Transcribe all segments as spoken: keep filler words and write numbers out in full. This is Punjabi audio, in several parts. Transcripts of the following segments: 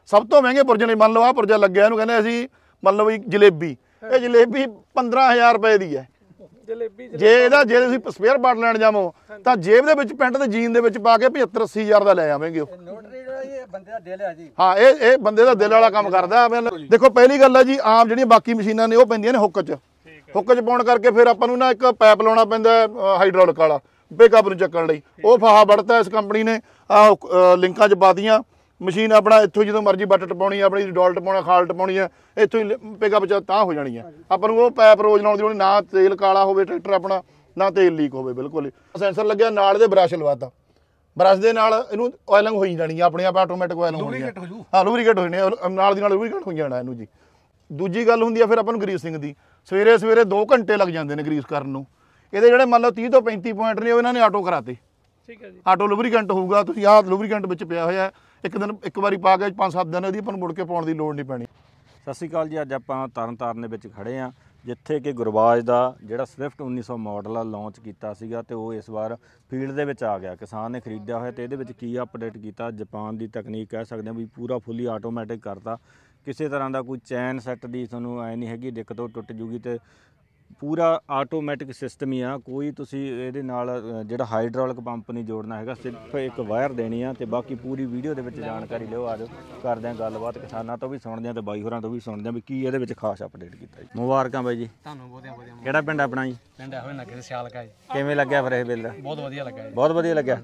ਸਭ ਤੋਂ ਮਹਿੰਗੇ ਪੁਰਜੇ ਨੇ। ਮੰਨ ਲਓ ਆਹ ਪੁਰਜਾ ਲੱਗਿਆ, ਇਹਨੂੰ ਕਹਿੰਦੇ ਅਸੀਂ ਮੰਨ ਲਓ ਵੀ ਜਲੇਬੀ, ਇਹ ਜਲੇਬੀ ਪੰਦਰਾਂ ਹਜ਼ਾਰ ਰੁਪਏ ਦੀ ਹੈ ਜਲੇਬੀ। ਜੇ ਇਹਦਾ ਜੇ ਤੁਸੀਂ ਸਪੇਅਰ ਪਾਰਟ ਲੈਣ ਜਾਵੋ ਤਾਂ ਜੇਬ ਦੇ ਵਿੱਚ ਪੈਂਟ ਤੇ ਜੀਨ ਦੇ ਵਿੱਚ ਪਾ ਕੇ ਪਝੱਤਰ ਅੱਸੀ ਹਜ਼ਾਰ ਦਾ ਲੈ ਆਵੇਂਗੇ ਉਹ। ਹਾਂ, ਇਹ ਇਹ ਬੰਦੇ ਦਾ ਦਿਲ ਵਾਲਾ ਕੰਮ ਕਰਦਾ। ਦੇਖੋ ਪਹਿਲੀ ਗੱਲ ਹੈ ਜੀ, ਆਮ ਜਿਹੜੀਆਂ ਬਾਕੀ ਮਸ਼ੀਨਾਂ ਨੇ ਉਹ ਪੈਂਦੀਆਂ ਨੇ ਹੁੱਕ 'ਚ, ਹੁੱਕ 'ਚ ਪਾਉਣ ਕਰਕੇ ਫਿਰ ਆਪਾਂ ਨੂੰ ਨਾ ਇੱਕ ਪਾਈਪ ਲਾਉਣਾ ਪੈਂਦਾ ਹਾਈਡ੍ਰੋਲਿਕ ਵਾਲਾ ਪਿਕਅਪ ਨੂੰ ਚੱਕਣ ਲਈ। ਉਹ ਫਾਹਾ ਵੜਤਾ ਇਸ ਕੰਪਨੀ ਨੇ, ਆਹ ਲਿੰਕਾਂ 'ਚ ਪਾਤੀਆਂ। ਮਸ਼ੀਨ ਆਪਣਾ ਇੱਥੋਂ ਜਦੋਂ ਮਰਜ਼ੀ ਬੱਟ ਟਪਾਉਣੀ, ਆਪਣੀ ਡੋਲ ਟਪਾਉਣਾ, ਖਾਲ ਟਪਾਉਣੀ ਹੈ, ਇੱਥੋਂ ਹੀ ਪਿਕਅਪ 'ਚ ਤਾਂ ਹੋ ਜਾਣੀ ਹੈ। ਆਪਾਂ ਨੂੰ ਉਹ ਪੈਪ ਰੋਜ਼ ਲਾਉਣ ਦੀ ਲੋੜ, ਨਾ ਤੇਲ ਕਾਲਾ ਹੋਵੇ ਟਰੈਕਟਰ ਆਪਣਾ, ਨਾ ਤੇਲ ਲੀਕ ਹੋਵੇ ਬਿਲਕੁਲ ਹੀ। ਸੈਂਸਰ ਲੱਗਿਆ ਨਾਲ, ਇਹਦੇ ਬਰਸ਼ ਲਵਾਤਾ, ਬਰਸ਼ ਦੇ ਨਾਲ ਇਹਨੂੰ ਆਇਲਿੰਗ ਹੋਈ ਜਾਣੀ ਹੈ, ਆਪਣੇ ਆਪ ਆਟੋਮੈਟਿਕ ਆਇਲਿੰਗ ਹੋਣੀ ਹੈ। ਹਾਂ, ਲੂਬਰੀਕੇਟ ਹੋਈ ਨੇ ਨਾਲ ਦੀ ਨਾਲ, ਲੂਬਰੀਕੇਟ ਹੋਈ ਜਾਣਾ ਇਹਨੂੰ ਜੀ। ਦੂਜੀ ਗੱਲ ਹੁੰਦੀ ਆ ਫਿਰ ਆਪਾਂ ਨੂੰ ਗਰੀਸਿੰਗ ਦੀ। ਸਵੇਰੇ ਸਵੇਰੇ ਦੋ ਘੰਟੇ ਲੱਗ ਜਾਂਦੇ ਨੇ ਗਰੀਸ ਕਰਨ ਨੂੰ। ਇਹਦੇ ਜਿਹੜੇ ਮੰਨ ਲਓ ਤੀਹ ਤੋਂ ਪੈਂਤੀ ਪੁਆਇੰਟ ਨੇ ਉਹ ਇਹਨਾਂ ਨੇ ਆਟੋ ਕਰਾਤੇ। ਠੀਕ ਹੈ ਜੀ, ਆਟੋ ਲੂਬਰੀਕੈਂਟ ਹੋਊਗਾ। ਤੁਸੀਂ ਆਹ ਲੂਬਰੀਕੈਂਟ ਵਿੱਚ ਪਿਆ ਹੋਇਆ, ਇੱਕ ਦਿਨ ਇੱਕ ਵਾਰੀ ਪਾ ਕੇ ਪੰਜ ਸੱਤ ਦਿਨ ਇਹਦੀ ਆਪਾਂ ਨੂੰ ਮੁੜ ਕੇ ਪਾਉਣ ਦੀ ਲੋੜ ਨਹੀਂ ਪੈਣੀ। ਸਤਿ ਸ਼੍ਰੀ ਅਕਾਲ ਜੀ। ਅੱਜ ਆਪਾਂ ਤਰਨ ਤਾਰਨ ਦੇ ਵਿੱਚ ਖੜੇ ਹਾਂ, ਜਿੱਥੇ ਕਿ ਗੁਰਬਾਜ ਦਾ ਜਿਹੜਾ ਸਵਿਫਟ ਉੱਨੀ ਸੌ ਮਾਡਲ ਆ ਲਾਂਚ ਕੀਤਾ ਸੀਗਾ, ਤੇ ਉਹ ਇਸ ਵਾਰ ਫੀਲਡ ਦੇ ਵਿੱਚ ਆ ਗਿਆ। ਕਿਸਾਨ ਨੇ ਖਰੀਦਿਆ ਹੋਇਆ ਤੇ ਇਹਦੇ ਵਿੱਚ ਕੀ ਅਪਡੇਟ ਕੀਤਾ, ਜਾਪਾਨ ਦੀ ਤਕਨੀਕ ਕਹਿ ਸਕਦੇ ਹਾਂ ਵੀ ਪੂਰਾ ਫੁੱਲੀ ਆਟੋਮੈਟਿਕ ਕਰਤਾ। ਕਿਸੇ ਤਰ੍ਹਾਂ ਦਾ ਕੋਈ ਚੈਨ ਸੈੱਟ ਦੀ ਤੁਹਾਨੂੰ ਐ ਨਹੀਂ ਹੈਗੀ ਦਿੱਕਤ, ਉਹ ਟੁੱਟ ਜੂਗੀ, ਤੇ ਪੂਰਾ ਆਟੋਮੈਟਿਕ ਸਿਸਟਮ ਹੀ ਆ। ਕੋਈ ਤੁਸੀਂ ਇਹਦੇ ਨਾਲ ਜਿਹੜਾ ਹਾਈਡ੍ਰੋਲਿਕ ਪੰਪ ਨਹੀਂ ਜੋੜਨਾ ਹੈਗਾ, ਸਿਰਫ ਇੱਕ ਵਾਇਰ ਦੇਣੀ ਆ। ਤੇ ਬਾਕੀ ਪੂਰੀ ਵੀਡੀਓ ਦੇ ਵਿੱਚ ਜਾਣਕਾਰੀ ਲਿਓ। ਆ ਜਾਓ ਕਰਦੇ ਹਾਂ ਗੱਲਬਾਤ, ਕਿਸਾਨਾਂ ਤੋਂ ਵੀ ਸੁਣਦੇ ਹਾਂ ਤੇ ਬਾਈ ਹੋਰਾਂ ਤੋਂ ਵੀ ਸੁਣਦੇ ਹਾਂ ਵੀ ਕੀ ਇਹਦੇ ਵਿੱਚ ਖਾਸ ਅਪਡੇਟ ਕੀਤਾ ਜੀ। ਮੁਬਾਰਕਾਂ ਬਾਈ ਜੀ ਤੁਹਾਨੂੰ। ਬਹੁਤੀਆਂ ਵਧੀਆ। ਕਿਹੜਾ ਪਿੰਡ ਆਪਣਾ ਜੀ? ਪਿੰਡ ਹੋਏ ਨਗੇ ਸਿਆਲਕਾ ਜੀ। ਕਿਵੇਂ ਲੱਗਿਆ ਫਿਰ ਇਹ ਬਿੱਲ? ਬਹੁਤ ਵਧੀਆ ਲੱਗਾ ਜੀ। ਬਹੁਤ ਵਧੀਆ ਲੱਗਿਆ।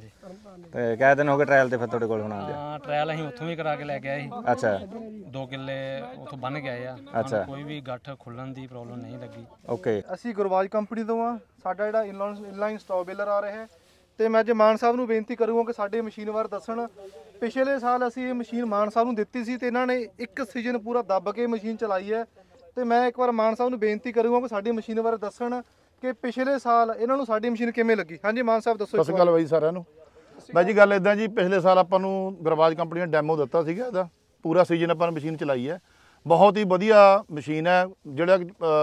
ਤੇ ਕਿਹ ਦਿਨ ਹੋ ਗਏ ਟ੍ਰਾਇਲ ਤੇ ਫਿਰ ਤੁਹਾਡੇ ਕੋਲ ਹੁਣ ਆਉਂਦੇ? ਹਾਂ, ਟ੍ਰਾਇਲ ਅਸੀਂ ਉੱਥੋਂ ਵੀ ਕਰਾ ਕੇ ਲੈ ਕੇ ਆਏ ਸੀ। ਅੱਛਾ, ਦੋ ਕਿੱਲੇ ਉੱਥੋਂ ਬੰਨ ਕੇ ਆਏ ਆ। ਅੱਛਾ, ਕੋਈ ਵੀ ਗੱਠ ਖੁੱਲਣ ਦੀ ਪ੍ਰੋਬਲਮ ਨਹੀਂ ਲੱਗੀ। ਓਕੇ। ਅਸੀਂ ਗੁਰਬਾਜ ਕੰਪਨੀ ਤੋਂ ਆ। ਸਾਡਾ ਜਿਹੜਾ ਇਨਲਾਈਨ ਸਟਾਕ ਬੇਲਰ ਆ ਰਿਹਾ ਹੈ, ਤੇ ਮੈਂ ਅੱਜ ਮਾਨ ਸਾਹਿਬ ਨੂੰ ਬੇਨਤੀ ਕਰੂੰਗਾ ਕਿ ਸਾਡੇ ਮਸ਼ੀਨ ਬਾਰੇ ਦੱਸਣ। ਪਿਛਲੇ ਸਾਲ ਅਸੀਂ ਇਹ ਮਸ਼ੀਨ ਮਾਨ ਸਾਹਿਬ ਨੂੰ ਦਿੱਤੀ ਸੀ ਤੇ ਇਹਨਾਂ ਨੇ ਇੱਕ ਸੀਜ਼ਨ ਪੂਰਾ ਦੱਬ ਕੇ ਮਸ਼ੀਨ ਚਲਾਈ ਹੈ। ਤੇ ਮੈਂ ਇੱਕ ਵਾਰ ਮਾਨ ਸਾਹਿਬ ਨੂੰ ਬੇਨਤੀ ਕਰੂੰਗਾ ਕਿ ਸਾਡੀ ਮਸ਼ੀਨ ਬਾਰੇ ਦੱਸਣ ਕਿ ਪਿਛਲੇ ਸਾਲ ਇਹਨਾਂ ਨੂੰ ਸਾਡੀ ਮਸ਼ੀਨ ਕਿਵੇਂ ਲੱਗੀ। ਹਾਂਜੀ ਮਾਨ ਸਾਹਿਬ ਦੱਸੋ। ਸਤਿ ਸ਼੍ਰੀ ਅਕਾਲ ਬਾਈ ਸਾਰਿਆਂ ਨੂੰ। ਬਾਈ ਜੀ ਗੱਲ ਇੱਦਾਂ ਜੀ, ਪਿਛਲੇ ਸਾਲ ਆਪਾਂ ਨੂੰ ਗੁਰਬਾਜ ਕੰਪਨੀ ਨੇ ਡੈਮੋ ਦਿੱਤਾ ਸੀਗਾ, ਇਹਦਾ ਪੂਰਾ ਸੀਜ਼ਨ ਆਪਾਂ ਨੇ ਮਸ਼ੀਨ ਚਲਾਈ ਹੈ। ਬਹੁਤ ਹੀ ਵਧੀਆ ਮਸ਼ੀਨ ਹੈ। ਜਿਹੜਾ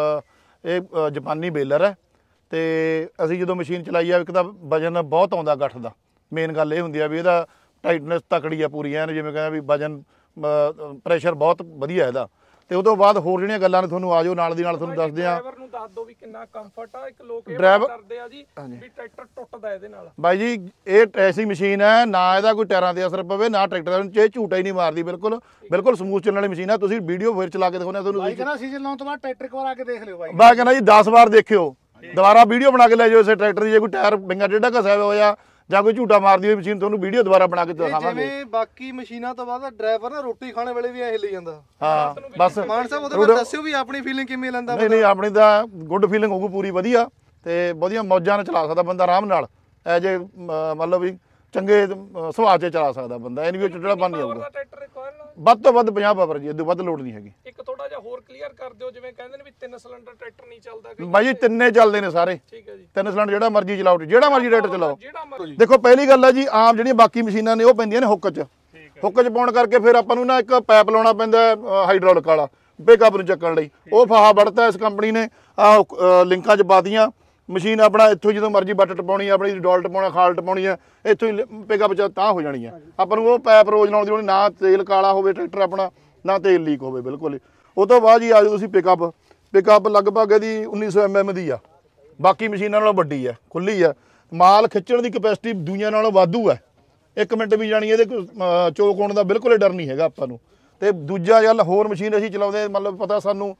ਇਹ ਜਾਪਾਨੀ ਬੇਲਰ ਹੈ, ਤੇ ਅਸੀਂ ਜਦੋਂ ਮਸ਼ੀਨ ਚਲਾਈ ਆ, ਇੱਕ ਤਾਂ ਵਜਨ ਬਹੁਤ ਆਉਂਦਾ ਗੱਠ ਦਾ। ਮੇਨ ਗੱਲ ਇਹ ਹੁੰਦੀ ਆ ਵੀ ਇਹਦਾ ਟਾਈਟਨੈਸ ਤਕੜੀ ਆ ਪੂਰੀ ਐਨ, ਜਿਵੇਂ ਕਹਿੰਦਾ ਵੀ ਵਜਨ ਪ੍ਰੈਸ਼ਰ ਬਹੁਤ ਵਧੀਆ ਇਹਦਾ। ਤੇ ਉਹ ਤੋਂ ਬਾਅਦ ਹੋਰ ਜਿਹੜੀਆਂ ਗੱਲਾਂ ਨੇ ਤੁਹਾਨੂੰ ਆ ਜਾਓ ਨਾਲ ਦੀ ਨਾਲ ਤੁਹਾਨੂੰ ਦੱਸਦੇ ਆ। ਡਰਾਈਵਰ ਨੂੰ ਦੱਸ ਦਿਓ ਵੀ ਕਿੰਨਾ ਕੰਫਰਟ ਆ। ਇੱਕ ਲੋਕ ਇਹ ਕਰਦੇ ਆ ਜੀ ਵੀ ਟਰੈਕਟਰ ਟੁੱਟਦਾ ਇਹਦੇ ਨਾਲ। ਬਾਈ ਜੀ ਇਹ ਐਸੀ ਮਸ਼ੀਨ ਹੈ, ਨਾ ਇਹਦਾ ਕੋਈ ਟਾਇਰਾਂ ਤੇ ਅਸਰ ਪਵੇ, ਨਾ ਟਰੈਕਟਰ ਦੇ ਝੂਟਾ ਹੀ ਨਹੀਂ ਮਾਰਦੀ। ਬਿਲਕੁਲ ਬਿਲਕੁਲ ਸਮੂਥ ਚੱਲਣ ਵਾਲੀ ਮਸ਼ੀਨ ਹੈ। ਤੁਸੀਂ ਵੀਡੀਓ ਫਿਰ ਚਲਾ ਕੇ ਦਿਖਾਉਂਦੇ ਆ ਤੁਹਾਨੂੰ। ਬਾਈ ਕਹਿੰਦਾ ਸੀਜ਼ਨ ਲਾਉਣ ਤੋਂ ਬਾਅਦ ਟਰੈਕਟਰ ਇੱਕ ਵਾਰ ਆ ਕੇ ਦੇਖ ਲਿਓ ਬਾਈ। ਬਾਈ ਕਹਿੰਦਾ ਜੀ ਦਸ ਵਾਰ ਦੇਖਿਓ, ਦੁਬਾਰਾ ਵੀਡੀਓ ਬਣਾ ਕੇ ਲੈ ਜਾਓ ਇਸੇ ਟਰੈਕਟਰ ਦੀ। ਜੇ ਕੋਈ ਟਾਇਰ ਡਿੰਗਾ ਟੇਢਾ ਘਸਿਆ ਹੋਇਆ ਜਾਂ ਕੋਈ ਝੂਟਾ ਮਾਰਦੀ ਹੋਈ ਮਸ਼ੀਨ, ਤੁਹਾਨੂੰ ਵੀਡੀਓ ਦੁਬਾਰਾ ਬਣਾ ਕੇ ਦਿਖਾਵਾਂਗੇ। ਜਿਵੇਂ ਬਾਕੀ ਮਸ਼ੀਨਾਂ ਤੋਂ ਬਾਅਦ ਡਰਾਈਵਰ ਨਾ ਰੋਟੀ ਖਾਣੇ ਵੇਲੇ ਵੀ ਐ ਹਿੱਲੀ ਜਾਂਦਾ। ਹਾਂ ਬਸ ਮਾਨ ਸਾਹਿਬ ਉਹਦੇ ਬਾਰੇ ਦੱਸਿਓ ਵੀ ਆਪਣੀ ਫੀਲਿੰਗ ਕਿਵੇਂ ਲੈਂਦਾ। ਨਹੀਂ ਨਹੀਂ, ਆਪਣੀ ਤਾਂ ਗੁੱਡ ਫੀਲਿੰਗ ਹੋਊਗੀ ਪੂਰੀ ਵਧੀਆ, ਤੇ ਵਧੀਆ ਮੌਜਾਂ ਨਾਲ ਚਲਾ ਸਕਦਾ ਬੰਦਾ ਆਰਾਮ ਨਾਲ। ਐ ਜੇ ਮਤਲਬ ਵੀ ਚੰਗੇ ਸੁਭਾਅ 'ਚ ਚਲਾ ਸਕਦਾ ਬੰਦਾ, ਇਹ ਨਹੀਂ ਵੀ ਚਿੜੜਾ ਬਣ ਨਹੀਂ ਆਊਗਾ। ਵੱਧ ਤੋਂ ਵੱਧ ਪੰਜਾਹ ਪਾਵਰ ਜੀ, ਇਦੋਂ ਵੱਧ ਲੋਡ ਨਹੀਂ ਹੈਗੀ। ਇੱਕ ਥੋੜਾ ਜਿਹਾ ਹੋਰ ਕਲੀਅਰ ਕਰ ਦਿਓ, ਜਿਵੇਂ ਕਹਿੰਦੇ ਨੇ ਵੀ ਤਿੰਨ ਸਿਲੰਡਰ ਟਰੈਕਟਰ ਨਹੀਂ ਚੱਲਦਾ। ਬਾਈ ਜੀ ਤਿੰਨੇ ਚੱਲਦੇ ਨੇ ਸਾਰੇ। ਠੀਕ ਹੈ ਜੀ, ਤਿੰਨ ਸਿਲੰਡਰ ਜਿਹੜਾ ਮਰਜ਼ੀ ਚਲਾਓ, ਜਿਹੜਾ ਮਰਜ਼ੀ ਟਰੈਕਟਰ ਚਲਾਓ। ਦੇਖੋ ਪਹਿਲੀ ਗੱਲ ਹੈ ਜੀ, ਆਮ ਜਿਹੜੀਆਂ ਬਾਕੀ ਮਸ਼ੀਨਾਂ ਨੇ ਉਹ ਪੈਂਦੀਆਂ ਨੇ ਹੁੱਕ 'ਚ। ਹੁੱਕ 'ਚ ਪਾਉਣ ਕਰਕੇ ਫਿਰ ਆਪਾਂ ਨੂੰ ਨਾ ਇੱਕ ਪਾਈਪ ਲਾਉਣਾ ਪੈਂਦਾ ਹਾਈਡ੍ਰੋਲਿਕ ਵਾਲਾ ਪਿਕਅਪ ਨੂੰ ਚੱਕਣ ਲਈ। ਉਹ ਫਾਹਾ ਵੜਤਾ ਇਸ ਕੰਪਨੀ ਨੇ, ਆਹ ਲਿੰਕਾਂ 'ਚ ਪਾਤੀਆਂ। ਮਸ਼ੀਨ ਆਪਣਾ ਇੱਥੋਂ ਜਦੋਂ ਮਰਜ਼ੀ ਬੱਟ ਟਪਾਉਣੀ, ਆਪਣੀ ਡੋਲ ਟਪਾਉਣਾ, ਖਾਲ ਟਪਾਉਣੀ ਹੈ, ਇੱਥੋਂ ਹੀ ਪਿਕਅਪ 'ਚ ਤਾਂ ਹੋ ਜਾਣੀ ਹੈ। ਆਪਾਂ ਨੂੰ ਉਹ ਪੈਪ ਰੋਜ਼ ਲਾਉਣ ਦੀ ਲੋੜ, ਨਾ ਤੇਲ ਕਾਲਾ ਹੋਵੇ ਟਰੈਕਟਰ ਆਪਣਾ, ਨਾ ਤੇਲ ਲੀਕ ਹੋਵੇ ਬਿਲਕੁਲ ਹੀ। ਉਹ ਤੋਂ ਬਾਅਦ ਜੀ ਆ ਜਾਓ ਤੁਸੀਂ ਪਿਕਅਪ। ਪਿਕਅਪ ਲਗਭਗ ਇਹਦੀ ਉੱਨੀ ਸੌ ਐਮ ਐਮ ਦੀ ਆ, ਬਾਕੀ ਮਸ਼ੀਨਾਂ ਨਾਲੋਂ ਵੱਡੀ ਹੈ, ਖੁੱਲੀ ਹੈ। ਮਾਲ ਖਿੱਚਣ ਦੀ ਕਪੈਸਿਟੀ ਦੁਨੀਆ ਨਾਲੋਂ ਵਾਧੂ ਹੈ। ਇੱਕ ਮਿੰਟ ਵੀ ਜਾਣੀ ਇਹਦੇ ਚੋਕ ਹੋਣ ਦਾ ਬਿਲਕੁਲ ਡਰ ਨਹੀਂ ਹੈਗਾ ਆਪਾਂ ਨੂੰ। ਤੇ ਦੂਜਾ ਗੱਲ ਹੋਰ ਮਸ਼ੀਨ ਅਸੀਂ ਚਲਾਉਂਦੇ, ਮਤਲਬ ਪਤਾ ਸਾਨੂੰ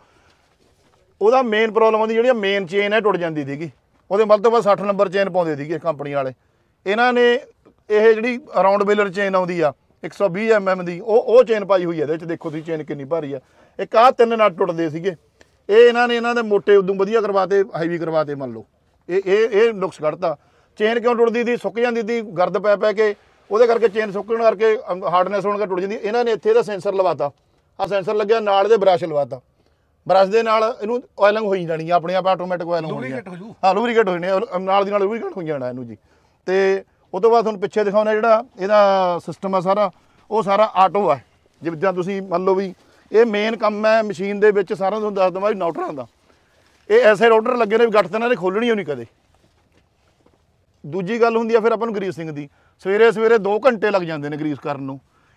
ਉਹਦਾ ਮੇਨ ਪ੍ਰੋਬਲਮ ਆਉਂਦੀ ਜਿਹੜੀ ਮੇਨ ਚੇਨ ਹੈ ਟੁੱਟ ਜਾਂਦੀ ਸੀਗੀ। ਉਹਦੇ ਮਤਲਬ ਤੋਂ ਬਾਅਦ ਸੱਠ ਨੰਬਰ ਚੇਨ ਪਾਉਂਦੇ ਸੀਗੇ ਕੰਪਨੀ ਵਾਲੇ। ਇਹਨਾਂ ਨੇ ਇਹ ਜਿਹੜੀ ਰਾਉਂਡ ਬੇਲਰ ਚੇਨ ਆਉਂਦੀ ਆ ਇੱਕ ਸੌ ਵੀਹ ਐਮ ਐਮ ਦੀ, ਉਹ ਉਹ ਚੇਨ ਪਾਈ ਹੋਈ ਹੈ ਇਹਦੇ 'ਚ। ਦੇਖੋ ਤੁਸੀਂ ਚੇਨ ਕਿੰਨੀ ਭਾਰੀ ਆ। ਇੱਕ ਆਹ ਤਿੰਨ ਨਟ ਟੁੱਟਦੇ ਸੀਗੇ, ਇਹ ਇਹਨਾਂ ਨੇ ਇਹਨਾਂ ਦੇ ਮੋਟੇ ਉਦੋਂ ਵਧੀਆ ਕਰਵਾਤੇ, ਹਾਈਵੀ ਕਰਵਾਤੇ। ਮੰਨ ਲਓ ਇਹ ਇਹ ਇਹ ਨੁਕਸ ਕੱਢਤਾ। ਚੇਨ ਕਿਉਂ ਟੁੱਟਦੀ ਸੀ? ਸੁੱਕ ਜਾਂਦੀ ਸੀ ਗਰਦ ਪੈ ਪੈ ਕੇ, ਉਹਦੇ ਕਰਕੇ ਚੇਨ ਸੁੱਕਣ ਕਰਕੇ ਹਾਰਡਨੈਸ ਹੋਣ ਕਰਕੇ ਟੁੱਟ ਜਾਂਦੀ। ਇਹਨਾਂ ਨੇ ਇੱਥੇ ਇਹਦਾ ਸੈਂਸਰ ਲਵਾਤਾ, ਆਹ ਸੈਂਸਰ ਲੱਗਿਆ ਨਾਲ, ਇਹਦੇ ਬਰਸ਼ ਲਵਾਤਾ। ਬਰਸ਼ ਦੇ ਨਾਲ ਇਹਨੂੰ ਆਇਲਿੰਗ ਹੋਈ ਜਾਣੀ ਹੈ, ਆਪਣੇ ਆਪ ਆਟੋਮੈਟਿਕ ਆਇਲਿੰਗ ਹੋਣੀ ਹੈ। ਹਾਂ ਲੂਬਰੀਕੇਟ ਹੋਈ ਨੇ ਨਾਲ ਦੀ ਨਾਲ, ਲੂਬਰੀਕੇਟ ਹੋਈ ਜਾਣਾ ਇਹਨੂੰ ਜੀ। ਤੇ ਉਹ ਤੋਂ ਬਾਅਦ ਤੁਹਾਨੂੰ ਪਿੱਛੇ ਦਿਖਾਉਣਾ ਜਿਹੜਾ ਇਹਦਾ ਸਿਸਟਮ ਆ ਸਾਰਾ, ਉਹ ਸਾਰਾ ਆਟੋ ਹੈ। ਜਿੱਦਾਂ ਤੁਸੀਂ ਮੰਨ ਲਓ ਵੀ ਇਹ ਮੇਨ ਕੰਮ ਹੈ ਮਸ਼ੀਨ ਦੇ ਵਿੱਚ ਸਾਰਾ ਤੁਹਾਨੂੰ ਦੱਸ ਦਵਾਂ ਨੌਟਰਾਂ ਦਾ। ਇਹ ਐਸੇ ਰੋਟਰ ਲੱਗੇ ਨੇ ਵੀ ਗੱਠ ਤਾਂ ਇਹਨਾਂ ਨੇ ਖੋਲਣੀ ਹੋ ਨਹੀਂ ਕਦੇ। ਦੂਜੀ ਗੱਲ ਹੁੰਦੀ ਆ ਫਿਰ ਆਪਾਂ ਨੂੰ ਗਰੀਸਿੰਗ ਦੀ। ਸਵੇਰੇ ਸਵੇਰੇ ਦੋ ਘੰਟੇ ਲੱਗ ਜਾਂਦੇ ਨੇ ਗਰੀਸ ਕਰਨ ਨੂੰ।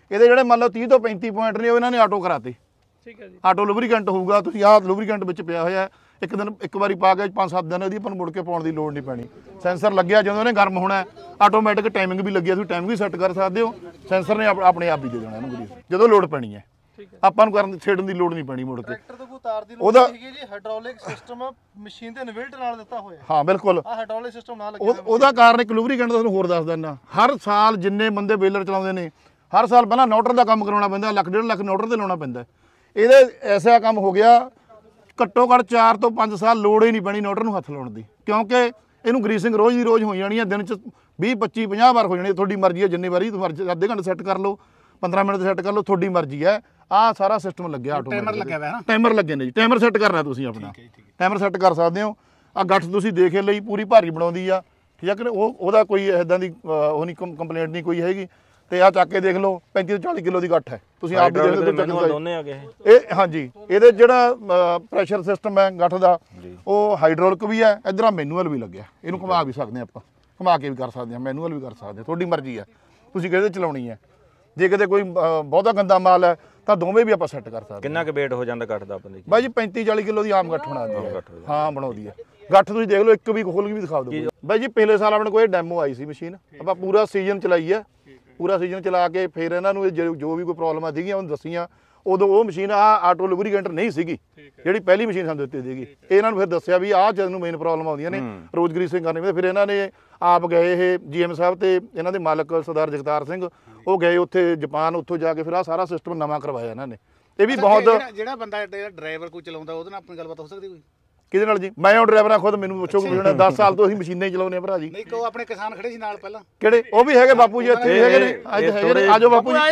ਇਹਦੇ ਜਿਹੜੇ ਮੰਨ ਲਓ ਤੀਹ ਤੋਂ ਪੈਂਤੀ ਪੁਆਇੰਟ ਨੇ ਉਹ ਇਹਨਾਂ ਨੇ ਆਟੋ ਕਰਾਤੇ। ਠੀਕ ਹੈ ਜੀ। ਆਟੋ ਲੁਬਰੀਕੈਂਟ ਹੋਊਗਾ, ਤੁਸੀਂ ਆਹ ਲੁਬਰੀਕੈਂਟ ਵਿੱਚ ਪਿਆ ਹੋਇਆ, ਇੱਕ ਦਿਨ ਇੱਕ ਵਾਰੀ ਪਾ ਕੇ ਪੰਜ ਸੱਤ ਦਿਨ ਇਹਦੀ ਆਪਾਂ ਨੂੰ ਮੁੜ ਕੇ ਪਾਉਣ ਦੀ ਲੋੜ ਨਹੀਂ ਪੈਣੀ। ਸੈਂਸਰ ਲੱਗਿਆ, ਜਦੋਂ ਇਹਨੇ ਗਰਮ ਹੋਣਾ ਆਟੋਮੈਟਿਕ ਟਾਈਮਿੰਗ ਵੀ ਲੱਗੀ ਆ, ਤੁਸੀਂ ਟਾਈਮ ਵੀ ਸੈੱਟ ਕਰ ਸਕਦੇ ਹੋ। ਸੈਂਸਰ ਨੇ ਆਪ- ਆਪਣੇ ਆਪ ਹੀ ਦੇ ਦੇਣਾ ਇਹਨੂੰ ਗਰੀਸ ਜਦੋਂ ਲੋੜ ਪੈਣੀ ਹੈ। ਆਪਾਂ ਨੂੰ ਕਰਨ ਛੇੜਨ ਦੀ ਲੋੜ ਨਹੀਂ ਪੈਣੀ ਮੁੜ ਕੇ। ਟਰੈਕਟਰ ਤੋਂ ਕੋਈ ਤਾਰ ਦੀ ਲੋੜ ਉਹਦਾ- ਨਹੀਂ ਹੈਗੀ ਜੀ, ਹਾਈਡ੍ਰੋਲਿਕ ਸਿਸਟਮ ਮਸ਼ੀਨ ਦੇ ਇਨਵਿਲਟ ਨਾਲ ਦਿੱਤਾ ਹੋਇਆ। ਹਾਂ ਬਿਲਕੁਲ। ਆ ਹਾਈਡ੍ਰੋਲਿਕ ਸਿਸਟਮ ਨਾਲ ਲੱਗਿਆ ਉਹ- ਉਹਦਾ ਕਾਰਨ ਇੱਕ ਲੁਬਰੀਕੈਂਟ ਦਾ ਤੁਹਾਨੂੰ ਹੋਰ ਦੱਸ ਦਿੰਦਾ। ਹਰ ਸਾਲ ਜਿੰਨੇ ਬੰਦੇ ਬੇਲਰ ਚਲਾਉਂਦੇ ਨੇ, ਹਰ ਸਾਲ ਪਹਿਲਾਂ ਨੋਟਰ ਦਾ ਕੰਮ ਕਰਾਉਣਾ ਪੈਂਦਾ, ਲੱਖ ਡੇਢ ਲੱਖ ਨੋਟਰ ਤੇ ਲਾਉਣਾ ਪੈਂਦਾ। ਇਹਦੇ ਐਸਾ ਕੰਮ ਹੋ ਗਿਆ, ਘੱਟੋ ਘੱਟ ਚਾਰ ਤੋਂ ਪੰਜ ਸਾਲ ਲੋੜ ਹੀ ਨਹੀਂ ਪੈਣੀ ਨੋਟਰ ਨੂੰ ਹੱਥ ਲਾਉਣ ਦੀ, ਕਿਉਂਕਿ ਇਹਨੂੰ ਗਰੀਸਿੰਗ ਰੋਜ਼ ਦੀ ਰੋਜ਼ ਹੋ ਜਾਣੀ ਹੈ। ਦਿਨ 'ਚ ਵੀਹ ਪੱਚੀ ਪੰਜਾਹ ਵਾਰ ਹੋ ਜਾਣੀ, ਤੁਹਾਡੀ ਮਰਜ਼ੀ ਹੈ ਜਿੰਨੀ ਵਾਰੀ ਮਰਜ਼ੀ, ਅੱਧੇ ਘੰਟੇ ਸੈੱਟ ਕਰ ਲਓ, ਪੰਦਰਾਂ ਮਿੰਟ ਸੈੱਟ ਕਰ ਲਓ, ਤੁਹਾਡੀ ਮਰਜ਼ੀ ਹੈ। ਆਹ ਸਾਰਾ ਸਿਸਟਮ ਲੱਗਿਆ ਆਟੋਮੈਟਿਕ। ਟਾਈਮਰ ਲੱਗਿਆ ਹੋਇਆ ਹੈ ਨਾ? ਟਾਈਮਰ ਲੱਗੇ ਨੇ ਜੀ, ਟਾਈਮਰ ਸੈੱਟ ਕਰਨਾ ਤੁਸੀਂ ਆਪਣਾ, ਟਾਈਮਰ ਸੈੱਟ ਕਰ ਸਕਦੇ ਹੋ। ਆਹ ਗੱਠ ਤੁਸੀਂ ਦੇਖੇ ਲਈ ਪੂਰੀ ਭਾਰੀ ਬਣਾਉਂਦੀ ਆ, ਠੀਕ ਹੈ ਕਿ ਉਹ ਉਹਦਾ ਕੋਈ ਇਦਾਂ ਦੀ ਉਹ ਨਹੀਂ ਕੰਪਲੇਂਟ ਨਹੀਂ ਕੋਈ ਹੈਗੀ। ਤੇ ਆਹ ਚੱਕ ਕੇ ਦੇਖ ਲਓ ਪੈਂਤੀ ਤੋਂ ਚਾਲੀ ਕਿਲੋ ਦੀ ਗੱਠ ਹੈ, ਤੁਸੀਂ ਆਪ ਵੀ ਦੇਖ ਲਓ। ਮੈਨੂਅਲ ਦੋਨੇ ਆ ਗਏ ਇਹ ਹਾਂਜੀ, ਇਹਦੇ ਜਿਹੜਾ ਪ੍ਰੈਸ਼ਰ ਸਿਸਟਮ ਹੈ ਗੱਠ ਦਾ, ਉਹ ਹਾਈਡ੍ਰੋਲਿਕ ਵੀ ਹੈ, ਇਧਰ ਆ ਮੈਨੂਅਲ ਵੀ ਲੱਗਿਆ। ਇਹਨੂੰ ਘੁਮਾ ਵੀ ਸਕਦੇ ਆਪਾਂ, ਘੁਮਾ ਕੇ ਵੀ ਕਰ ਸਕਦੇ ਹਾਂ, ਮੈਨੂਅਲ ਵੀ ਕਰ ਸਕਦੇ ਹਾਂ, ਤੁਹਾਡੀ ਮਰਜ਼ੀ ਹੈ ਤੁਸੀਂ ਕਿਹਦੇ ਚਲਾਉਣੀ ਹੈ। ਜੇ ਕਿਤੇ ਕੋਈ ਬਹੁਤਾ ਗੰਦਾ ਮਾਲ ਹੈ ਤਾਂ ਦੋਵੇਂ ਵੀ ਆਪਾਂ ਸੈੱਟ ਕਰ ਸਕਦੇ। ਕਿੰਨਾ ਕੁ weight ਹੋ ਜਾਂਦਾ ਗੱਠ ਦਾ ਆਪਣੇ? ਬਾਈ ਜੀ ਪੈਂਤੀ ਚਾਲੀ ਕਿਲੋ ਦੀ ਆਮ ਗੱਠ ਬਣਾ ਦਿੰਦੀ ਹੈ। ਹਾਂ ਬਣਾਉਂਦੀ ਹੈ ਗੱਠ, ਤੁਸੀਂ ਦੇਖ ਲਓ ਇੱਕ ਵੀ ਖੋਲ ਕੇ ਵੀ ਦਿਖਾ ਦਿਓ। ਬਾਈ ਜੀ ਪਿਛਲੇ ਸਾਲ ਆਪਣੇ ਕੋਲ ਡੈਮੋ ਆਈ ਸੀ ਮਸ਼ੀਨ, ਆਪਾਂ ਪੂਰਾ ਸੀਜ਼ਨ ਚਲਾਈ ਹੈ, ਪੂਰਾ ਸੀਜ਼ਨ ਚਲਾ ਕੇ ਫਿਰ ਇਹਨਾਂ ਨੂੰ ਜੋ ਵੀ ਕੋਈ ਪ੍ਰੋਬਲਮਾਂ ਸੀਗੀਆਂ ਉਹਨੂੰ ਦੱਸੀਆਂ। ਉਦੋਂ ਉਹ ਮਸ਼ੀਨ ਆ ਆਟੋ ਲੁਬਰੀਕੈਂਟ ਨਹੀਂ ਸੀਗੀ, ਜਿਹੜੀ ਪਹਿਲੀ ਮਸ਼ੀਨ ਸਾਨੂੰ ਦਿੱਤੀ ਸੀਗੀ। ਇਹਨਾਂ ਨੂੰ ਫਿਰ ਦੱਸਿਆ ਵੀ ਆਹ ਜਦ ਨੂੰ ਮੇਨ ਪ੍ਰੋਬਲਮ ਆਉਂਦੀਆਂ ਨੇ, ਰੋਜ਼ ਗਰੀਸਿੰਗ ਕਰਨੀ ਪੈਂਦੀ। ਫਿਰ ਇਹਨਾਂ ਨੇ ਆਪ ਗਏ, ਇਹ ਜੀਐਮ ਸਾਹਿਬ ਤੇ ਇਹਨਾਂ ਦੇ ਮਾਲਕ ਸਰਦਾਰ ਜਗਤਾਰ ਸਿੰਘ, ਉਹ ਗਏ ਉੱਥੇ ਜਾਪਾਨ, ਉੱਥੋਂ ਜਾ ਕੇ ਫਿਰ ਆਹ ਸਾਰਾ ਸਿਸਟਮ ਨਵਾਂ ਕਰਵਾਇਆ ਇਹਨਾਂ ਨੇ। ਇਹ ਵੀ ਬਹੁਤ ਜਿਹੜਾ ਬੰਦਾ ਡਰਾਈਵਰ ਕੋਈ ਚਲਾਉਂਦਾ ਉਹਦੇ ਨਾਲ ਆਪਣੀ ਗੱਲਬਾਤ ਹੋ ਸਕਦੀ ਕੋਈ? ਕਿਹਦੇ ਨਾਲ ਜੀ? ਮੈਂ ਉਹ ਡਰਾਈਵਰ ਆ ਖੁਦ, ਮੈਨੂੰ ਪੁੱਛੋ ਕਿ ਦਸ ਸਾਲ ਤੋਂ ਅਸੀਂ ਮਸ਼ੀਨਾਂ ਹੀ ਚਲਾਉਂਦੇ ਆ ਭਰਾ ਜੀ। ਨਹੀਂ ਕੋ ਆਪਣੇ ਕਿਸਾਨ ਖੜੇ ਸੀ ਨਾਲ ਪਹਿਲਾਂ? ਕਿਹੜੇ? ਉਹ ਵੀ ਹੈਗੇ ਬਾਪੂ ਜੀ, ਇੱਥੇ ਵੀ ਹੈਗੇ ਨੇ, ਅੱਜ ਹੈਗੇ ਨੇ। ਆਜੋ ਬਾਪੂ ਜੀ,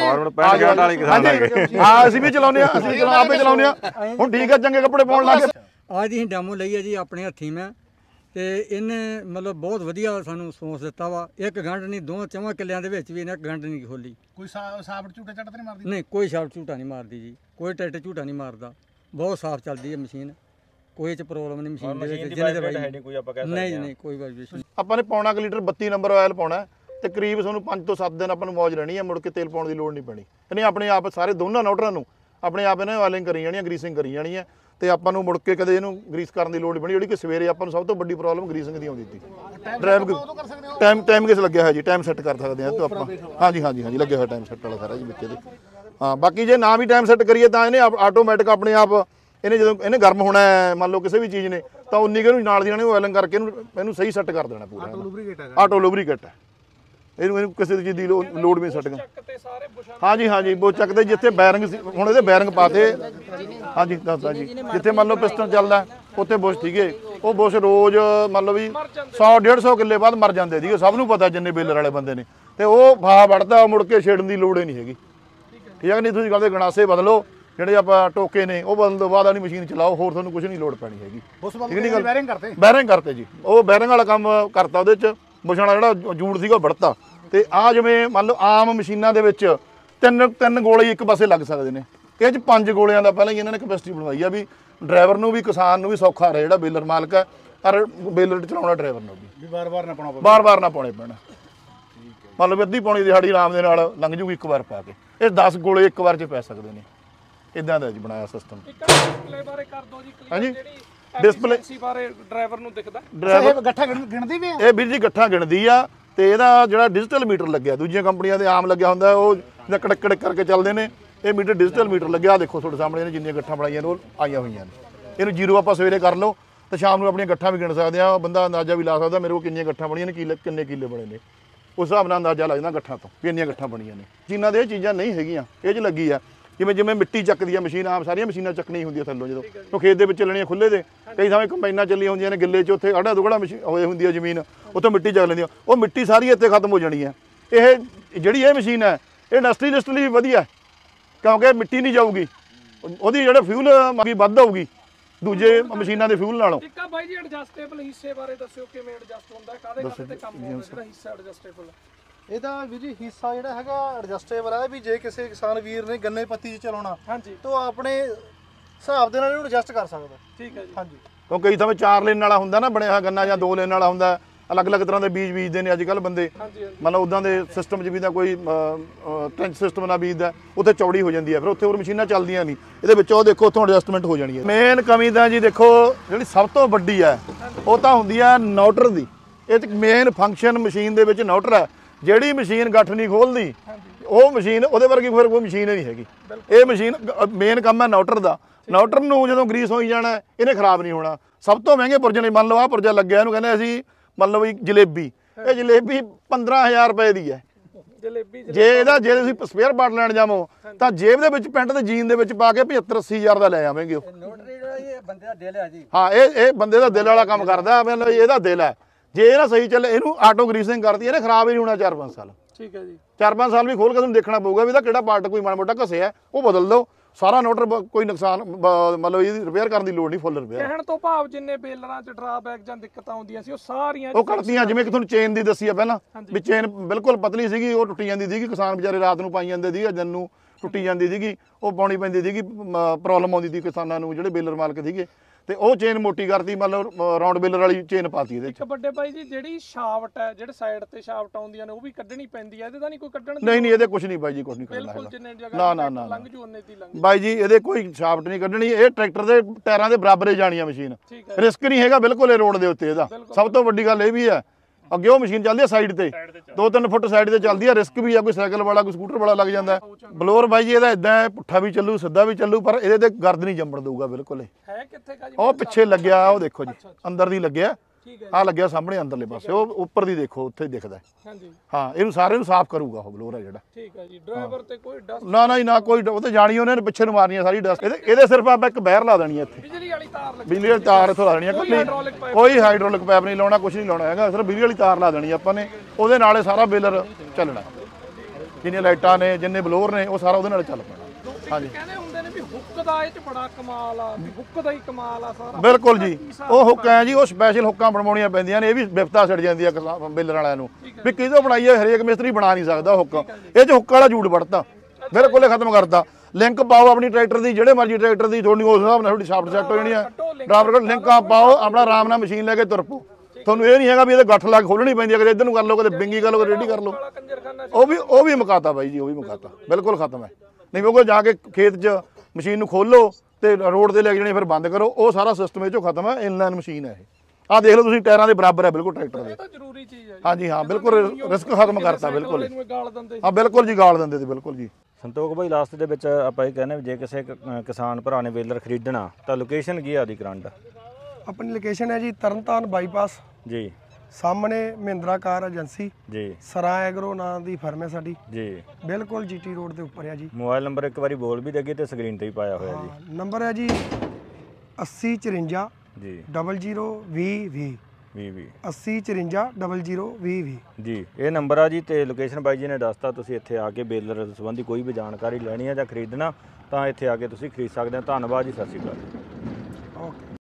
ਹਾਂ ਅਸੀਂ ਵੀ ਚਲਾਉਂਦੇ ਆ, ਅਸੀਂ ਵੀ ਚਲਾ ਆਪੇ ਚਲਾਉਂਦੇ ਆ। ਹੁਣ ਠੀਕ ਆ, ਚੰਗੇ ਕੱਪੜੇ ਪਾਉਣ ਲੱਗ ਗਏ। ਅੱਜ ਦੀ ਡੈਮੋ ਲਈ ਹੈ ਜੀ ਆਪਣੇ ਹੱਥੀਂ ਮੈਂ, ਤੇ ਇਹਨੇ ਮਤਲਬ ਬਹੁਤ ਵਧੀਆ ਸਾਨੂੰ ਸੋਚ ਦਿੱਤਾ ਵਾ। ਇੱਕ ਗੰਢ ਨਹੀਂ, ਦੋ ਚੌਵਾਂ ਕਿੱਲਿਆਂ ਦੇ ਵਿੱਚ ਵੀ ਇਹਨੇ ਇੱਕ ਗੰਢ ਨਹੀਂ ਖੋਲੀ। ਕੋਈ ਸਾਬਟ ਝੂਟਾ ਝੱਟ ਤਾਂ ਨਹੀਂ ਮਾਰਦੀ? ਨਹੀਂ, ਕੋਈ ਸ਼ਾਫਟ ਝੂਟਾ ਨਹੀਂ ਮਾਰਦੀ ਜੀ, ਕੋਈ ਟਰੈਕਟਰ ਝੂਟਾ ਨਹੀਂ ਮਾਰਦਾ, ਬਹੁਤ ਸਾਫ਼ ਚੱਲਦੀ ਹੈ ਮਸ਼ੀਨ, ਕੋਈ ਇਹ 'ਚ ਪ੍ਰੋਬਲਮ ਨਹੀਂ ਮਸ਼ੀਨ ਦੇ ਵਿੱਚ। ਜਿਹਨੇ ਦਵਾਈ ਹੈ ਨਹੀਂ ਕੋਈ, ਆਪਾਂ ਕਹਿ ਸਕਦੇ ਨਹੀਂ ਨਹੀਂ ਕੋਈ ਵਾਈਬ੍ਰੇਸ਼ਨ। ਆਪਾਂ ਨੇ ਪੌਣਾ ਕੁ ਲੀਟਰ ਬੱਤੀ ਨੰਬਰ ਆਇਲ ਪਾਉਣਾ ਤੇ ਕਰੀਬ ਤੁਹਾਨੂੰ ਪੰਜ ਤੋਂ ਸੱਤ ਦਿਨ ਆਪਾਂ ਨੂੰ ਮੌਜ ਰਹਿਣੀ ਹੈ, ਮੁੜ ਕੇ ਤੇਲ ਪਾਉਣ ਦੀ ਲੋੜ ਨਹੀਂ ਪੈਣੀ। ਇਹਨੇ ਆਪਣੇ ਆਪ ਸਾਰੇ ਦੋਨਾਂ ਨੋਟਰਾਂ ਨੂੰ ਆਪਣੇ ਆਪ ਇਹਨਾਂ ਆਇਲਿੰਗ ਕਰੀ ਜਾਣੀ ਹੈ, ਗਰੀਸਿੰਗ ਕਰੀ ਜਾਣੀ ਹੈ, ਤੇ ਆਪਾਂ ਨੂੰ ਮੁੜ ਕੇ ਕਦੇ ਇਹਨੂੰ ਗਰੀਸ ਕਰਨ ਦੀ ਲੋੜ ਨਹੀਂ ਪੈਣੀ, ਜਿਹੜੀ ਕਿ ਸਵੇਰੇ ਆਪਾਂ ਨੂੰ ਸਭ ਤੋਂ ਵੱਡੀ ਪ੍ਰੋਬਲਮ ਗਰੀਸਿੰਗ ਦੀ ਆਉਂਦੀ ਸੀ। ਡਰਾਈਵ ਟਾਈਮ ਟਾਈਮ ਕਿਸ ਲੱਗਿਆ ਹੋਇਆ ਜੀ, ਟਾਈਮ ਸੈੱਟ ਕਰ ਸਕਦੇ ਹਾਂ ਤੋਂ ਆਪਾਂ। ਹਾਂਜੀ ਹਾਂਜੀ ਹਾਂਜੀ ਲੱਗਿਆ ਹੋਇਆ ਟਾਈਮ ਸੈੱਟ ਵਾਲਾ ਸਾਰਾ ਜੀ ਵਿੱਚ ਇਹਦੇ। ਹਾਂ ਬਾਕੀ ਜੇ ਨਾ ਵੀ ਟਾਈਮ ਸੈੱਟ ਕਰੀਏ ਤਾਂ ਇਹਨੇ ਆਟੋਮੈਟਿਕ ਆਪਣੇ ਆਪ, ਇਹਨੇ ਜਦੋਂ ਇਹਨੇ ਗਰਮ ਹੋਣਾ ਹੈ ਮੰਨ ਲਓ ਕਿਸੇ ਵੀ ਚੀਜ਼ ਨੇ, ਤਾਂ ਉਨੀ ਕੁ ਇਹਨੂੰ ਨਾਲ ਦੀ ਨਾਲ ਆਇਲਿੰਗ ਕਰਕੇ ਇਹਨੂੰ ਇਹਨੂੰ ਸਹੀ ਸੈੱਟ ਕਰ ਦੇਣਾ ਪੂਰਾ। ਆਟੋ ਲੁਬਰੀਕੈਂਟ ਹੈ, ਇਹਨੂੰ ਇਹਨੂੰ ਕਿਸੇ ਚੀਜ਼ ਦੀ ਲੋੜ ਵੀ ਸੈੱਟ ਕਰ। ਤੇ ਸਾਰੇ ਬੁਸ਼ਾ ਹਾਂਜੀ ਹਾਂਜੀ ਬੋ ਚੱਕਦੇ ਜਿੱਥੇ ਬੈਰਿੰਗ ਸੀ, ਹੁਣ ਇਹਦੇ ਬੈਰਿੰਗ ਪਾਤੇ। ਹਾਂਜੀ ਦੱਸਦਾ ਜੀ, ਜਿੱਥੇ ਮੰਨ ਲਓ ਪਿਸਟਨ ਚੱਲਦਾ ਉੱਥੇ ਬੁਸ਼ ਸੀਗੇ, ਉਹ ਬੁਸ਼ ਰੋਜ਼ ਮੰਨ ਲਓ ਵੀ ਸੌ ਡੇਢ ਸੌ ਕਿੱਲੇ ਬਾਅਦ ਮਰ ਜਾਂਦੇ ਸੀਗੇ, ਸਭ ਨੂੰ ਪਤਾ ਜਿੰਨੇ ਬੇਲਰ ਵਾਲੇ ਬੰਦੇ ਨੇ। ਤੇ ਉਹ ਫਾਹ ਵੜਦਾ, ਮੁੜ ਕੇ ਛੇੜਨ ਦੀ ਲੋੜ ਹੀ ਨਹੀਂ ਹੈਗੀ, ਠੀਕ ਹੈ ਨਹੀਂ? ਤੁਸੀਂ ਕਹਿੰਦੇ ਗਣਾਸੇ ਬਦਲੋ, ਜਿਹੜੇ ਆਪਾਂ ਟੋਕੇ ਨੇ ਉਹ ਬਦਲਣ ਤੋਂ ਬਾਅਦ ਆਪਣੀ ਮਸ਼ੀਨ ਚਲਾਓ, ਹੋਰ ਤੁਹਾਨੂੰ ਕੁਝ ਨਹੀਂ ਲੋੜ ਪੈਣੀ ਹੈਗੀ। ਬੈਰਿੰਗ ਕਰਤੇ ਬੈਰਿੰਗ ਕਰਤੇ ਜੀ, ਉਹ ਬੈਰਿੰਗ ਵਾਲਾ ਕੰਮ ਕਰਤਾ, ਉਹਦੇ 'ਚ ਬੁਸ਼ਣ ਵਾਲਾ ਜਿਹੜਾ ਜੂੜ ਸੀਗਾ ਉਹ ਵੜਤਾ। ਤੇ ਆ ਜਿਵੇਂ ਮੰਨ ਲਓ ਆਮ ਮਸ਼ੀਨਾਂ ਦੇ ਵਿੱਚ ਤਿੰਨ ਤਿੰਨ ਗੋਲੇ ਇੱਕ ਪਾਸੇ ਲੱਗ ਸਕਦੇ ਨੇ, ਇਹ 'ਚ ਪੰਜ ਗੋਲਿਆਂ ਦਾ ਪਹਿਲਾਂ ਹੀ ਇਹਨਾਂ ਨੇ ਕੈਪੈਸਿਟੀ ਬਣਵਾਈ ਆ ਵੀ ਡਰਾਈਵਰ ਨੂੰ ਵੀ ਕਿਸਾਨ ਨੂੰ ਵੀ ਸੌਖਾ ਰਹੇ, ਜਿਹੜਾ ਬੇਲਰ ਮਾਲਕ ਹੈ ਪਰ ਬੇਲਰ ਚਲਾਉਣਾ ਡਰਾਈਵਰ ਨੂੰ ਵੀ ਵਾਰ ਵਾਰ ਨਾ ਪਾਉਣਾ ਪਵੇ, ਬਾਰ ਬਾਰ ਨਾ ਪਾਉਣੇ ਪੈਣਾ। ਮੰਨ ਲਓ ਅੱਧੀ ਪੌਣੀ ਦਿਹਾੜੀ ਆਰਾਮ ਦੇ ਨਾਲ ਲੰਘ ਜੂਗੀ ਇੱਕ ਵਾਰ ਪਾ ਕੇ, ਇਹ ਦਸ ਗੋਲੇ ਇੱਕ ਵਾਰ 'ਚ ਪੈ ਸਕਦੇ ਨੇ। ਇਦਾਂ ਦਾ ਜੀ ਬਣਾਇਆ ਸਿਸਟਮ। ਇੱਕ ਡਿਸਪਲੇ ਬਾਰੇ ਕਰ ਦੋ ਜੀ ਕਲੀਅਰ, ਹਾਂਜੀ ਜਿਹੜੀ ਡਿਸਪਲੇ efficiency ਬਾਰੇ ਡਰਾਈਵਰ ਨੂੰ ਦਿਖਦਾ। ਡਰਾਈਵਰ ਗੱਠਾ ਗਿਣਦੀ ਵੀ ਇਹ ਵੀਰ ਜੀ ਗੱਠਾਂ ਗਿਣਦੀ ਆ, ਤੇ ਇਹਦਾ ਜਿਹੜਾ ਡਿਜੀਟਲ ਮੀਟਰ ਲੱਗਿਆ, ਦੂਜੀਆਂ ਕੰਪਨੀਆਂ ਦੇ ਆਮ ਲੱਗਿਆ ਹੁੰਦਾ ਉਹ ਕੜਕ ਕੜਕ ਕਰਕੇ ਚੱਲਦੇ ਨੇ, ਇਹ ਮੀਟਰ ਡਿਜੀਟਲ ਮੀਟਰ ਲੱਗਿਆ। ਦੇਖੋ ਤੁਹਾਡੇ ਸਾਹਮਣੇ ਇਹਨੇ ਜਿੰਨੀਆਂ ਗੱਠਾਂ ਬਣਾਈਆਂ ਨੇ ਉਹ ਆਈਆਂ ਹੋਈਆਂ ਨੇ। ਇਹਨੂੰ ਜ਼ੀਰੋ ਆਪਾਂ ਸਵੇਰੇ ਕਰ ਲਓ ਤੇ ਸ਼ਾਮ ਨੂੰ ਆਪਣੀਆਂ ਗੱਠਾਂ ਵੀ ਗਿਣ ਸਕਦੇ ਆ, ਬੰਦਾ ਅੰਦਾਜ਼ਾ ਵੀ ਲਾ ਸਕਦਾ ਮੇਰੇ ਕੋਲ ਕਿੰਨੀਆਂ ਗੱਠਾਂ ਬਣੀਆਂ ਨੇ, ਕਿੱਲੇ ਕਿੰਨੇ ਕਿੱਲੇ ਬਣੇ ਨੇ, ਉਸ ਹਿਸਾਬ ਨਾਲ ਅੰਦਾਜ਼ਾ ਲੱਗ ਜਾਂਦਾ ਗੱਠਾਂ ਤੋਂ ਵੀ ਇੰਨੀਆਂ ਗੱਠਾਂ ਬਣੀਆਂ ਨੇ। ਜਿਨ੍ਹਾਂ ਦੇ ਇਹ ਚੀਜ਼ਾਂ ਨਹੀਂ ਹੈਗੀਆਂ ਇਹ 'ਚ ਲੱਗੀ ਆ, ਜਿਵੇਂ ਜਿਵੇਂ ਮਿੱਟੀ ਚੱਕਦੀ ਆ ਮਸ਼ੀਨ, ਆਮ ਸਾਰੀਆਂ ਮਸ਼ੀਨਾਂ ਚੱਕਣੀਆਂ ਹੁੰਦੀਆਂ ਥੱਲੋਂ, ਜਦੋਂ ਉਹ ਖੇਤ ਦੇ ਵਿੱਚ ਚੱਲਣੀਆਂ ਖੁੱਲੇ ਦੇ, ਕਈ ਥਾਵੇਂ ਕੰਬਾਈਨਾਂ ਚੱਲੀਆਂ ਹੁੰਦੀਆਂ ਨੇ ਗਿੱਲੇ 'ਚ, ਉੱਥੇ ਆੜਾ ਦੁਗੜਾ ਮਸ਼ੀਨ ਹੋਏ ਹੁੰਦੀ ਆ ਜ਼ਮੀਨ, ਉੱਥੋਂ ਮਿੱਟੀ ਚੱਕ ਲੈਂਦੀ ਆ, ਉਹ ਮਿੱਟੀ ਸਾਰੀ ਇੱਥੇ ਖਤਮ ਹੋ ਜਾਣੀ ਹੈ। ਇਹ ਜਿਹੜੀ ਇਹ ਮਸ਼ੀਨ ਹੈ ਇਹ ਇੰਡਸਟਰੀਲਿਸਟ ਲਈ ਵਧੀਆ, ਕਿਉਂਕਿ ਮਿੱਟੀ ਨਹੀਂ ਜਾਊਗੀ, ਉਹਦੀ ਜਿਹੜਾ ਫਿਊਲ ਵੱਧ ਆਊਗੀ ਦੂਜੇ ਮਸ਼ੀਨਾਂ ਦੇ ਫਿਊਲ ਨਾਲੋਂ। ਇੱਕ ਆ ਬਾਈ ਜੀ ਐਡਜਸਟੇਬਲ ਹਿੱਸੇ ਬਾਰੇ ਦੱਸਿਓ, ਕਿਵੇਂ ਐਡਜਸਟ ਹੁੰਦਾ, ਕਾਹਦੇ ਕਾਹਦੇ ਤੇ ਕੰਮ ਆਉਂਦਾ ਜਿਹੜਾ ਹਿੱਸਾ ਐਡਜਸਟੇਬਲ? ਇਹਦਾ ਵੀ ਜੀ ਹਿੱਸਾ ਜਿਹੜਾ ਹੈਗਾ ਐਡਜਸਟੇਬਲ ਹੈ, ਵੀ ਜੇ ਕਿਸੇ ਕਿਸਾਨ ਵੀਰ ਨੇ ਗੰਨੇ ਪੱਤੀ 'ਚ ਚਲਾਉਣਾ ਹਾਂਜੀ ਤਾਂ ਆਪਣੇ ਹਿਸਾਬ ਦੇ ਨਾਲ ਇਹਨੂੰ ਐਡਜਸਟ ਕਰ ਸਕਦਾ। ਠੀਕ ਹੈ ਜੀ। ਹਾਂਜੀ ਕਿਉਂਕਿ ਕਈ ਥਾਵੇਂ ਚਾਰ ਲੇਨ ਵਾਲਾ ਹੁੰਦਾ ਨਾ ਬਣਿਆ ਹੋਇਆ ਗੰਨਾ, ਜਾਂ ਦੋ ਲੇਨ ਵਾਲਾ ਹੁੰਦਾ, ਅਲੱਗ-ਅਲੱਗ ਤਰ੍ਹਾਂ ਦੇ ਬੀਜ ਬੀਜਦੇ ਨੇ ਅੱਜ ਕੱਲ ਬੰਦੇ, ਮਤਲਬ ਉਦਾਂ ਦੇ ਸਿਸਟਮ 'ਚ ਵੀ ਤਾਂ ਕੋਈ ਟ੍ਰੈਂਚ ਸਿਸਟਮ ਨਾਲ ਬੀਜਦਾ, ਉੱਥੇ ਚੌੜੀ ਹੋ ਜਾਂਦੀ ਹੈ, ਫਿਰ ਉੱਥੇ ਹੋਰ ਮਸ਼ੀਨਾਂ ਚੱਲਦੀਆਂ ਨਹੀਂ। ਇਹਦੇ ਵਿੱਚ ਉਹ ਦੇਖੋ ਉੱਥੋਂ ਐਡਜਸਟਮੈਂਟ ਹੋ ਜਾਣੀ ਹੈ। ਮੇਨ ਕਮੀ ਤਾਂ ਜੀ ਦੇਖੋ ਜਿਹੜੀ ਸਭ ਤੋਂ ਵੱਡੀ ਹੈ ਉਹ ਤਾਂ ਹੁੰਦੀ ਹੈ ਨੋਟਰ ਦੀ। ਇਹ ਤੇ ਮੇਨ ਫੰਕਸ਼ਨ ਮਸ਼ੀਨ ਦੇ ਵਿੱਚ ਨੋਟਰ ਹੈ। ਜਿਹੜੀ ਮਸ਼ੀਨ ਗੱਠ ਨਹੀਂ ਖੋਲਦੀ ਉਹ ਮਸ਼ੀਨ ਉਹਦੇ ਵਰਗੀ ਫਿਰ ਕੋਈ ਮਸ਼ੀਨ ਹੀ ਨਹੀਂ ਹੈਗੀ। ਇਹ ਮਸ਼ੀਨ ਮੇਨ ਕੰਮ ਹੈ ਨੋਟਰ ਦਾ। ਨੋਟਰ ਨੂੰ ਜਦੋਂ ਗਰੀਸ ਹੋਈ ਜਾਣਾ ਇਹਨੇ ਖਰਾਬ ਨਹੀਂ ਹੋਣਾ। ਸਭ ਤੋਂ ਮਹਿੰਗੇ ਪੁਰਜੇ ਨੇ, ਮੰਨ ਲਓ ਆਹ ਪੁਰਜਾ ਲੱਗਿਆ, ਇਹਨੂੰ ਕਹਿੰਦੇ ਅਸੀਂ ਮੰਨ ਲਓ ਵੀ ਜਲੇਬੀ, ਇਹ ਜਲੇਬੀ ਪੰਦਰਾਂ ਹਜ਼ਾਰ ਰੁਪਏ ਦੀ ਹੈ। ਜਲੇਬੀ ਜੇ ਇਹਦਾ ਜੇ ਤੁਸੀਂ ਸਪੇਅਰ ਪਾਰਟ ਲੈਣ ਜਾਵੋ ਤਾਂ ਜੇਬ ਦੇ ਵਿੱਚ ਪੈਂਟ ਤੇ ਜੀਨ ਦੇ ਵਿੱਚ ਪਾ ਕੇ ਪਝੱਤਰ ਅੱਸੀ ਹਜ਼ਾਰ ਦਾ ਲੈ ਆਵੇਂਗੇ ਉਹ। ਨੋਟਰੀ ਜਿਹੜਾ ਇਹ ਬੰਦੇ ਦਾ ਦਿਲ ਹੈ ਜੀ। ਹਾਂ, ਇਹ ਇਹ ਬੰਦੇ ਦਾ ਦਿਲ ਵਾਲਾ ਕੰਮ ਕਰਦਾ, ਮਤਲਬ ਇਹਦਾ ਦਿਲ ਹੈ। ਜੇ ਇਹ ਨਾ ਸਹੀ ਚੱਲੇ, ਇਹਨੂੰ ਆਟੋ ਗਰੀਸਿੰਗ ਕਰਦੀ, ਇਹਨੇ ਖਰਾਬ ਹੀ ਨਹੀਂ ਹੋਣਾ ਚਾਰ ਪੰਜ ਸਾਲ। ਠੀਕ ਹੈ ਜੀ। ਚਾਰ ਪੰਜ ਸਾਲ ਵੀ ਖੋਲ ਕੇ ਤੁਹਾਨੂੰ ਦੇਖਣਾ ਪਊਗਾ ਵੀ ਇਹਦਾ ਕਿਹੜਾ ਪਾਰਟ ਕੋਈ ਮਾੜਾ ਮੋਟਾ ਘਸਿਆ ਉਹ ਬਦਲ ਦਿਓ। ਸਾਰਾ ਨੋਟਰ ਕੋਈ ਨੁਕਸਾਨ ਮਤਲਬ ਇਹਦੀ ਰਿਪੇਅਰ ਕਰਨ ਦੀ ਲੋੜ ਨਹੀਂ, ਫੁੱਲ ਰਿਪੇਅਰ। ਕਹਿਣ ਤੋਂ ਭਾਵ ਜਿੰਨੇ ਬੇਲਰਾਂ 'ਚ ਡਰਾਬੈਕ ਜਾਂ ਦਿੱਕਤਾਂ ਆਉਂਦੀਆਂ ਸੀ ਉਹ ਸਾਰੀਆਂ ਉਹ ਕੱਢਤੀਆਂ। ਜਿਵੇਂ ਕਿ ਤੁਹਾਨੂੰ ਚੇਨ ਦੀ ਦੱਸੀ ਆ ਪਹਿਲਾਂ ਵੀ ਚੇਨ ਬਿਲਕੁਲ ਪਤਲੀ ਸੀਗੀ, ਉਹ ਟੁੱਟੀ ਜਾਂਦੀ ਸੀਗੀ, ਕਿਸਾਨ ਵਿਚਾਰੇ ਰਾਤ ਨੂੰ ਪਾਈ ਜਾਂਦੇ ਸੀਗੇ, ਦਿਨ ਨੂੰ ਟੁੱਟੀ ਜਾਂਦੀ ਸੀਗੀ, ਉਹ ਪਾਉਣੀ ਪੈਂਦੀ ਸੀਗੀ, ਪ੍ਰੋਬਲਮ ਆਉਂਦੀ ਸੀ ਕਿਸਾਨਾਂ ਨੂੰ ਜਿਹੜੇ ਬੇਲਰ ਮਾਲਕ ਸੀਗੇ। ਤੇ ਉਹ ਚੇਨ ਮੋਟੀ ਕਰਤੀ, ਮਤਲਬ ਰਾਉਂਡ ਬੇਲਰ ਵਾਲੀ ਚੇਨ ਪਾਤੀ ਇਹਦੇ 'ਚ। ਇੱਕ ਵੱਡੇ ਭਾਈ ਜੀ ਜਿਹੜੀ ਸ਼ਾਫਟ ਹੈ, ਜਿਹੜੇ ਸਾਈਡ ਤੇ ਸ਼ਾਫਟ ਆਉਂਦੀਆਂ ਨੇ ਉਹ ਵੀ ਕੱਢਣੀ ਪੈਂਦੀ ਹੈ, ਇਹਦੇ ਤਾਂ ਨਹੀਂ ਕੋਈ ਕੱਢਣ ਦੀ? ਨਹੀਂ ਨਹੀਂ, ਇਹਦੇ ਕੁਝ ਨਹੀਂ ਬਾਈ ਜੀ, ਕੁਝ ਨਹੀਂ ਕਰਨਾ ਬਿਲਕੁਲ ਹੈਗਾ। ਜਿੰਨੇ ਨਾ ਜਗ੍ਹਾ ਨਾ ਨਾ ਲੰਘ ਜੂ ਉਹਨੇ ਦੀ ਲੰਘ ਬਾਈ ਜੀ, ਇਹਦੇ ਕੋਈ ਸ਼ਾਫਟ ਨਹੀਂ ਕੱਢਣੀ। ਇਹ ਟਰੈਕਟਰ ਦੇ ਟਾਇਰਾਂ ਦੇ ਬਰਾਬਰ ਹੀ ਜਾਣੀ ਆ ਮਸ਼ੀਨ। ਰਿਸਕ ਨਹੀਂ ਹੈਗਾ ਬਿਲਕੁਲ ਇਹ ਰੋਡ ਦੇ ਉੱਤੇ। ਇਹਦਾ ਸਭ ਤੋਂ ਵੱਡੀ ਗੱਲ ਇਹ ਵੀ ਹੈ, ਅੱਗੇ ਉਹ ਮਸ਼ੀਨ ਚੱਲਦੀ ਹੈ ਸਾਈਡ ਤੇ, ਦੋ ਤਿੰਨ ਫੁੱਟ ਸਾਈਡ ਤੇ ਚੱਲਦੀ ਹੈ। ਰਿਸਕ ਵੀ ਆ, ਕੋਈ ਸਾਈਕਲ ਵਾਲਾ ਕੋਈ ਸਕੂਟਰ ਵਾਲਾ ਲੱਗ ਜਾਂਦਾ। ਬਲੋਰ ਬਾਈ ਜੀ ਇਹਦਾ ਇਦਾਂ ਹੈ, ਪੁੱਠਾ ਵੀ ਚੱਲੂ ਸਿੱਧਾ ਵੀ ਚੱਲੂ, ਪਰ ਇਹਦੇ ਤੇ ਗਰਦ ਨਹੀਂ ਜੰਮਣ ਦਊਗਾ ਬਿਲਕੁਲ। ਇਹ ਹੈ ਕਿੱਥੇ ਕਾ ਜੀ? ਉਹ ਪਿੱਛੇ ਲੱਗਿਆ, ਉਹ ਦੇਖੋ ਜੀ ਅੰਦਰ ਦੀ ਲੱਗਿਆ, ਆਹ ਲੱਗਿਆ ਸਾਹਮਣੇ ਅੰਦਰਲੇ ਪਾਸੇ, ਉਹ ਉੱਪਰ ਦੀ ਦੇਖੋ ਉੱਥੇ ਦਿਖਦਾ। ਹਾਂਜੀ ਹਾਂ, ਇਹਨੂੰ ਸਾਰੇ ਨੂੰ ਸਾਫ਼ ਕਰੂਗਾ ਉਹ ਬਲੋਰ ਹੈ ਜਿਹੜਾ। ਠੀਕ ਹੈ ਜੀ। ਡਰਾਈਵਰ ਤੇ ਕੋਈ ਡਸਟ ਨਾ ਨਾ ਜੀ ਨਾ, ਕੋਈ ਉਹ ਤੇ ਜਾਣੀ ਉਹਨੇ ਪਿੱਛੇ ਨੂੰ ਮਾਰਨੀ ਆ ਸਾਰੀ ਡਸਟ। ਇਹਦੇ ਇਹਦੇ ਸਿਰਫ ਆਪਾਂ ਇੱਕ ਬੈਰ ਲਾ ਦੇਣੀ ਹੈ ਇੱਥੇ, ਬਿਜਲੀ ਵਾਲੀ ਤਾਰ ਲੱਗੀ। ਬਿਜਲੀ ਵਾਲੀ ਤਾਰ ਇੱਥੋਂ ਲਾ ਦੇਣੀ ਹੈ ਇਕੱਲੀ, ਕੋਈ ਹਾਈਡ੍ਰੋਲਿਕ ਪਾਈਪ ਨਹੀਂ ਲਾਉਣਾ, ਕੁਝ ਨਹੀਂ ਲਾਉਣਾ ਹੈਗਾ, ਸਿਰਫ ਬਿਜਲੀ ਵਾਲੀ ਤਾਰ ਲਾ ਦੇਣੀ ਆਪਾਂ ਨੇ। ਉਹਦੇ ਨਾਲ ਸਾਰਾ ਬੇਲਰ ਚੱਲਣਾ, ਜਿੰਨੀਆਂ ਲਾਈਟਾਂ ਨੇ ਜਿੰਨੇ ਬਲੋਰ ਨੇ ਉਹ ਸਾਰਾ ਉਹਦੇ ਨਾਲ ਚੱਲ ਪੈਣਾ। ਹਾਂਜੀ, ਕਹਿੰਦੇ ਹੁੰਦੇ ਨੇ ਵੀ ਹੁੱਕ ਦਾ ਇਹ 'ਚ ਬੜਾ ਕਮਾਲ ਆ, ਵੀ ਹੁੱਕ ਦਾ ਹੀ ਕਮਾਲ ਆ ਸਾਰਾ। ਬਿਲਕੁਲ ਜੀ, ਉਹ ਹੁੱਕ ਹੈ ਜੀ, ਉਹ ਸਪੈਸ਼ਲ ਹੁੱਕਾਂ ਬਣਵਾਉਣੀਆਂ ਪੈਂਦੀਆਂ ਨੇ। ਇਹ ਵੀ ਬਿਪਤਾ ਛੱਡ ਜਾਂਦੀ ਆ ਬੇਲਰ ਵਾਲਿਆਂ ਨੂੰ ਵੀ ਕਿਹਦੋਂ ਬਣਾਈ ਹੈ, ਹਰੇਕ ਮਿਸਤਰੀ ਬਣਾ ਨਹੀਂ ਸਕਦਾ ਹੁੱਕ। ਇਹ 'ਚ ਹੁੱਕ ਵਾਲਾ ਝੂਠ ਵੜਤਾ, ਬਿਲਕੁਲ ਖਤਮ ਕਰਤਾ। ਲਿੰਕ ਪਾਓ ਆਪਣੀ ਟਰੈਕਟਰ ਦੀ, ਜਿਹੜੇ ਮਰਜ਼ੀ ਟਰੈਕਟਰ ਦੀ, ਤੁਹਾਡੀ ਉਸ ਹਿਸਾਬ ਨਾਲ ਤੁਹਾਡੀ ਸ਼ਾਫਟ ਸੈੱਟ ਹੋ ਜਾਣੀ ਆ। ਡਰਾਈਵਰ ਕੋਲ ਲਿੰਕਾਂ ਪਾਓ, ਆਪਣਾ ਆਰਾਮ ਨਾਲ ਮਸ਼ੀਨ ਲੈ ਕੇ ਤੁਰ ਪਓ। ਤੁਹਾਨੂੰ ਇਹ ਨਹੀਂ ਹੈਗਾ ਵੀ ਇਹਦੇ ਗੱਠ ਲਾ ਕੇ ਖੋਲਣੀ ਪੈਂਦੀ ਹੈ, ਕਦੇ ਇੱਧਰ ਨੂੰ ਕਰ ਲਓ, ਕਦੇ ਬਿੰਗੀ ਕਰ ਲਓ, ਕਦੇ ਰੇਡੀ ਕਰ ਲਓ। ਉਹ ਵੀ ਉਹ ਵੀ ਮੁਕਾਤਾ ਬਾਈ ਜੀ, ਉਹ ਵੀ ਮੁਕਾਤਾ, ਬਿਲਕੁਲ ਖਤਮ ਹੈ। ਨਹੀਂ ਉਹ ਜਾ ਕੇ ਖੇਤ 'ਚ ਮਸ਼ੀਨ ਨੂੰ ਖੋਲੋ ਤੇ ਰੋਡ ਤੇ ਲੈ ਕੇ ਜਾਣੀ ਫਿਰ ਬੰਦ ਕਰੋ, ਉਹ ਸਾਰਾ ਸਿਸਟਮ ਇਹ 'ਚੋਂ ਖਤਮ ਹੈ। ਇਨਲਾਈਨ ਮਸ਼ੀਨ ਹੈ ਇਹ। ਆਹ ਦੇਖ ਲਓ ਤੁਸੀਂ, ਟਾਇਰਾਂ ਦੇ ਬਰਾਬਰ ਹੈ ਬਿਲਕੁਲ ਟਰੈਕਟਰ ਦੇ। ਇਹ ਤਾਂ ਜ਼ਰੂਰੀ ਚੀਜ਼ ਹੈ ਜੀ। ਹਾਂਜੀ ਹਾਂ, ਬਿਲਕੁਲ ਰਿਸਕ ਖਤਮ ਕਰਤਾ ਬਿਲਕੁਲ। ਇਹਨੂੰ ਗਾਲ ਦਿੰਦੇ ਹਾਂ ਬਿਲਕੁਲ ਜੀ, ਗਾਲ ਦਿੰਦੇ ਤੇ ਬਿਲਕੁਲ ਜੀ। ਸੰਤੋਖ ਭਾਈ, ਲਾਸਟ ਦੇ ਵਿੱਚ ਆਪਾਂ ਇਹ ਕਹਿੰਦੇ ਵੀ ਜੇ ਕਿਸੇ ਕ- ਅ, ਕਿਸਾਨ ਭਰਾ ਨੇ ਬੇਲਰ ਖਰੀਦਣਾ ਤਾਂ ਲੋਕੇਸ਼ਨ ਕੀ ਆ ਦੀ ਕਰੰਟ? ਆਪਣੀ ਲੋਕੇਸ਼ਨ ਹੈ ਜੀ ਤਰਨਤਾਰਨ ਬਾਈਪਾਸ, ਜੀ ਸਾਹਮਣੇ ਮਹਿੰਦਰਾ ਕਾਰ ਏਜੰਸੀ, ਜੀ ਸਰਾ ਐਗਰੋ ਨਾਂ ਦੀ ਫਰਮ ਹੈ ਸਾਡੀ, ਜੀ। ਬਿਲਕੁਲ ਜੀਟੀ ਰੋਡ ਦੇ ਉੱਪਰ ਹੈ ਜੀ। ਮੋਬਾਈਲ ਨੰਬਰ ਇੱਕ ਵਾਰੀ ਬੋਲ ਵੀ ਦੇਗੇ ਤੇ ਸਕਰੀਨ ਤੇ ਹੀ ਪਾਇਆ ਹੋਇਆ ਜੀ। ਹਾਂ, ਨੰਬਰ ਹੈ ਜੀ ਅੱਸੀ ਚੁਰੰਜਾ ਜੀ ਡਬਲ ਜ਼ੀਰੋ ਵੀਹ ਵੀਹ, ਵੀ ਵੀ ਅੱਸੀ ਚੁਰੰਜਾ ਡਬਲ ਜ਼ੀਰੋ ਵੀਹ ਵੀਹ ਜੀ। ਇਹ ਨੰਬਰ ਆ ਜੀ, ਤੇ ਲੋਕੇਸ਼ਨ ਬਾਈ ਜੀ ਨੇ ਦੱਸਤਾ। ਤੁਸੀਂ ਇੱਥੇ ਆ ਕੇ ਬੇਲਰ ਸੰਬੰਧੀ ਕੋਈ ਵੀ ਜਾਣਕਾਰੀ ਲੈਣੀ ਹੈ ਜਾਂ ਖਰੀਦਣਾ ਤਾਂ ਇੱਥੇ ਆ ਕੇ ਤੁਸੀਂ ਖਰੀਦ ਸਕਦੇ ਹੋ। ਧੰਨਵਾਦ ਜੀ, ਸਤਿ ਸ਼੍ਰੀ ਅਕਾਲ। ਓਕੇ।